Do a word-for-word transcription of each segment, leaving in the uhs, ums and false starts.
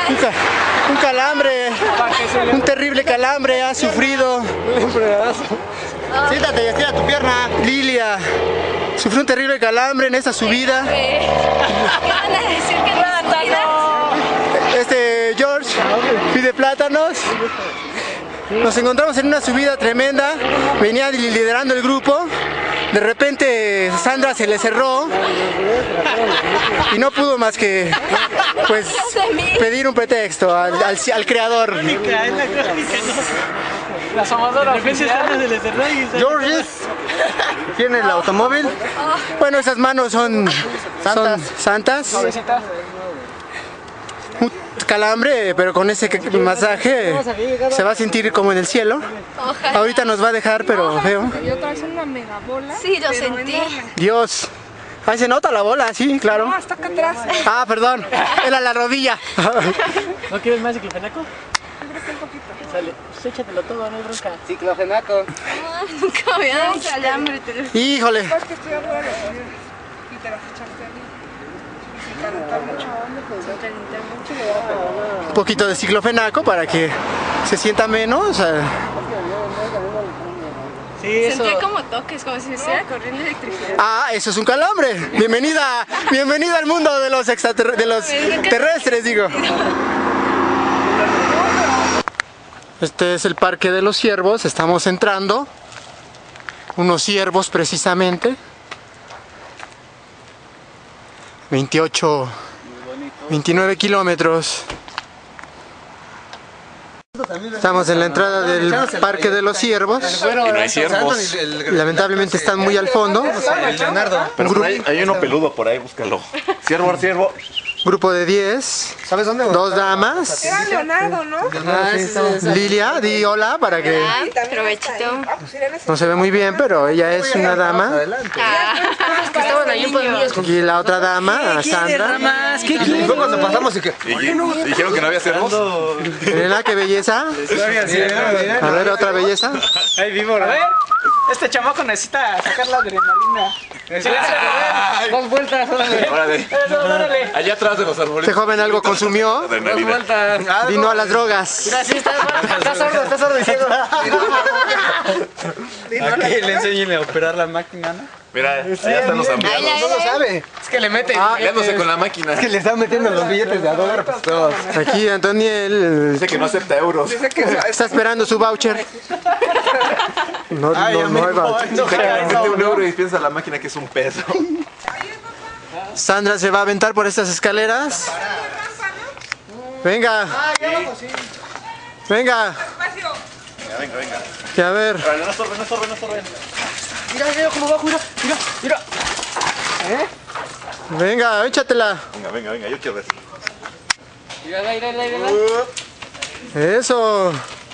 Un, ca un calambre, un terrible calambre ha sufrido. Siéntate y estira tu pierna. Lilia sufrió un terrible calambre en esta subida. ¿Qué van a decir que no es subida? Este George pide plátanos. Nos encontramos en una subida tremenda. Venía liderando el grupo. De repente Sandra se le cerró y no pudo más que pues pedir un pretexto al, al, al creador. Las amadoras oficiales se le cerró y se... Georges tiene el automóvil. Bueno, esas manos son santas. Son santas. Un calambre, pero con ese masaje se va a sentir como en el cielo. Ojalá. Ahorita nos va a dejar, pero feo. Y otra vez una mega bola. Sí, lo sentí. Enorme. Dios. Ahí se nota la bola, sí, claro. No, hasta acá atrás. Ah, perdón. Era la rodilla. ¿No quieres más ciclofenaco? Yo creo que un poquito. Sale, pues échatelo todo, no hay bronca. Ciclofenaco. Ay, nunca me dado un calambre. Te lo... Híjole. Es que estoy afuera de la señora. Y te vas a echarte a mí. Y sin calentar mucho. Sin calentar mucho. Un poquito de ciclofenaco para que se sienta menos. Sí, eso. Sentí como toques, como si me estuviera corriendo electricidad. Ah, eso es un calambre. Bienvenida, bienvenida al mundo de los extraterrestres, de los terrestres, digo. Este es el Parque de los Ciervos. Estamos entrando. Unos ciervos precisamente. veintiocho, veintinueve kilómetros. Estamos en la entrada del Parque de los Ciervos. Y no hay ciervos. Lamentablemente están muy al fondo. Pero por ahí hay uno peludo por ahí, búscalo. Ciervo, ciervo. Grupo de diez. ¿Sabes dónde? Dos damas. Era Leonardo, ¿no? Lilia, di hola para que Ah, provechito. Ah, pues Irene se... no se ve muy bien, pero ella es una dama. Ah, Es que estaban ahí un par de niños con... Y la otra dama, Sandra. más? ¿Qué Y quieres? fue cuando pasamos y que... Y, y dijeron que no había ciervos. Miren, qué belleza. A ver, otra belleza. Ahí vivo, a ver. Este chamaco necesita sacar la adrenalina. Ay. Dos vueltas, órale. Órale. Eso, órale. Allá atrás de los Este árboles. joven algo consumió. Dos Adrenalina. vueltas. Vino a las drogas. Mira, sí, está, está sordo, está sordo diciendo. Aquí le enseñen a operar la máquina, ¿no? Mira, allá están los amigos. No lo sabe. Es que le mete. Peleándose con la máquina. Es que le están metiendo los billetes de a dólar pues todos. Aquí Antoniel Dice que no acepta euros. está esperando su voucher. No, no, no hay voucher. Dice que mete un euro y piensa la máquina que es un peso. Sandra se va a aventar por estas escaleras. Venga. Venga. Venga, venga. Y a ver. Órale, no estorben, no estorben, no estorben. Mira, mira cómo bajo, mira, mira, mira. Venga, échatela. Venga, venga, venga, yo quiero ver. Mira, mira, mira, mira. Eso.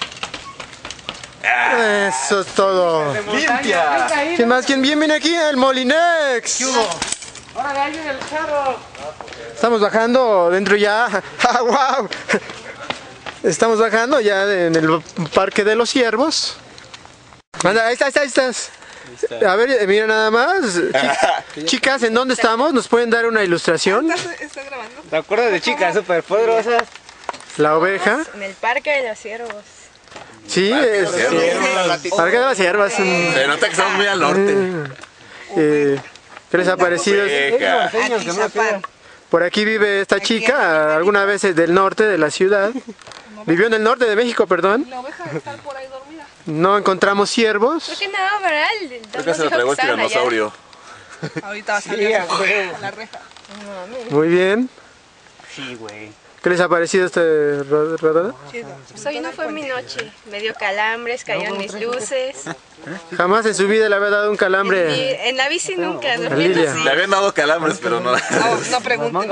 Eso es todo. ¡Limpia! ¿Quién más? ¿Quién bien viene aquí? El Molinex. Órale, ahí viene el carro. Estamos bajando dentro ya. ¡Ah, wow! Estamos bajando ya en el Parque de los Ciervos. Anda, ahí está, ahí está, ahí estás. A ver, mira nada más. Chi- Chicas, ¿en dónde estamos? ¿Nos pueden dar una ilustración? ¿Estás, estás grabando? ¿Te acuerdas de chicas súper poderosas? La oveja. en el Parque de los Ciervos. Sí, es Parque de los Ciervos. mm, Se nota que estamos muy al norte. eh, ¿Qué les ha parecido? Oveja. Atizapán. Por aquí vive esta chica, alguna vez es del norte de la ciudad. Vivió en el norte de México, perdón. La oveja debe estar por ahí dormida. No encontramos ciervos. Creo que no, ¿verdad? El- Creo que se lo tragó el tiranosaurio. Ahorita va a salir a la reja. Muy bien. Sí, güey. ¿Qué les ha parecido este ro- rodada? Chido. Pues hoy no fue mi noche. Me dio calambres, cayeron mis luces. Jamás en su vida le había dado un Y calambre. en la bici nunca, Lilia. durmiendo Le habían dado calambres, pero no. No, no pregunten.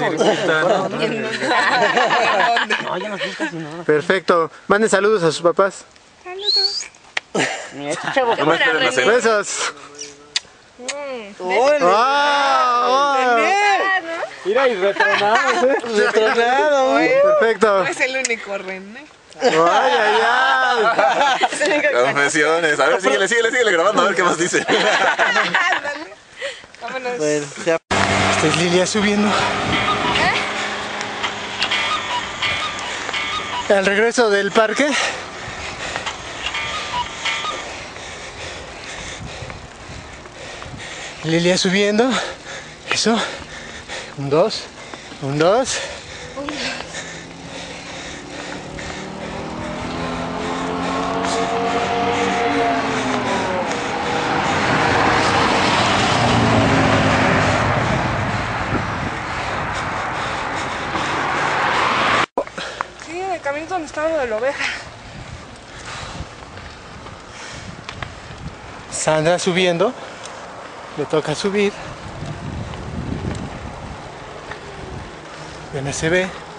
No, ya no tienes casi nada. Perfecto. Manden saludos a sus papás. Mira, este chavo. No me esperen la cena. Besos. ¡Ole! ¡Ah! Mira, y retronado, ¿eh? Retronado, güey. Perfecto. No es el único René. ¡Ay, ay, ay! Confesiones. A ver, síguele, síguele, síguele grabando a ver qué más dice. Ándale. Vámonos. Bueno, ya. Esta es Lilia subiendo. al regreso del parque. Lilia subiendo. Eso. Un dos. Un dos. Sí, en el camino donde estaba lo de la oveja. Sandra subiendo. Le toca subir. N S B.